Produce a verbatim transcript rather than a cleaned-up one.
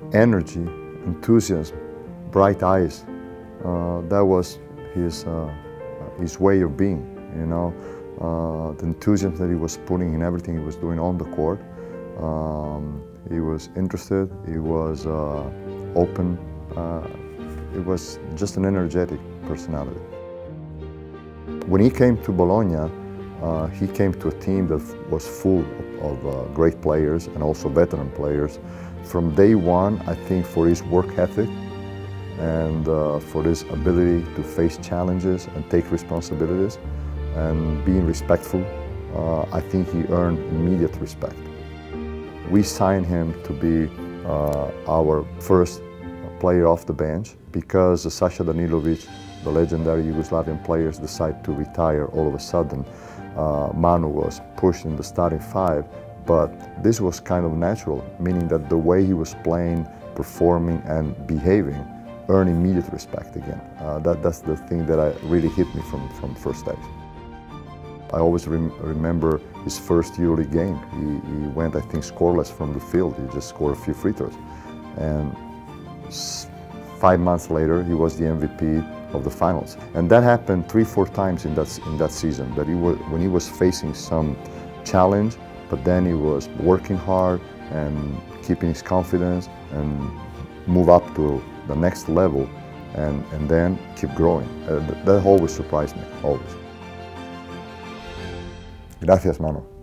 energy, enthusiasm, bright eyes. Uh, that was his, uh, his way of being, you know. Uh, the enthusiasm that he was putting in everything he was doing on the court. Um, he was interested, he was uh, open, uh, it was just an energetic personality. When he came to Bologna, uh, he came to a team that was full of, of uh, great players and also veteran players. From day one, I think for his work ethic and uh, for his ability to face challenges and take responsibilities and being respectful, uh, I think he earned immediate respect. We signed him to be uh, our first player off the bench because Sasha Danilovic, the legendary Yugoslavian players, decided to retire all of a sudden. Uh, Manu was pushed in the starting five, but this was kind of natural, meaning that the way he was playing, performing and behaving earned immediate respect again. Uh, that, that's the thing that I, really hit me from, from first days. I always rem remember his first Euroleague game. He, he went, I think, scoreless from the field. He just scored a few free throws. And five months later, he was the M V P of the finals. And that happened three, four times in that, in that season, that he was, when he was facing some challenge, but then he was working hard and keeping his confidence and move up to the next level and, and then keep growing. Uh, that always surprised me, always. Gracias, Manu.